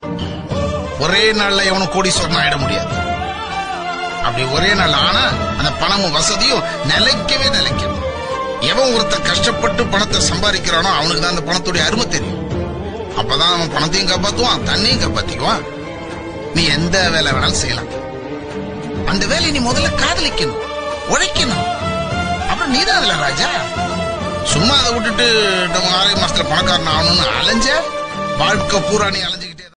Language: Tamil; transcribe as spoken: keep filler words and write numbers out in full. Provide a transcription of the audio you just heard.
ஒரே நாள்ல எவனும் கோடீஸ்வரன் ஆயிட முடியாது. அப்படி ஒரே நாள் ஆனா அந்த பணமும் வசதியும் நிலைக்கவே நிலைக்கும். எவன் ஒருத்தர் கஷ்டப்பட்டு பணத்தை சம்பாதிக்கிறானோ அவனுக்கு தான் அந்த பணத்துடைய அருமை தெரியும். அப்பதான் அவன் பணத்தையும் காப்பாத்துவான், தண்ணியும் காப்பாத்திக்குவான். நீ எந்த வேலை வேணாலும் செய்யலாம். அந்த வேலையை நீ முதல்ல காதலிக்கணும், உழைக்கணும். அப்புறம் நீதான் அதுல ராஜா. சும்மா அதை விட்டுட்டு நம்ம ஆறே மாசத்துல பணக்காரன் ஆகணும்னு அலைஞ்ச வாழ்க்கை பூரா நீ அலைஞ்ச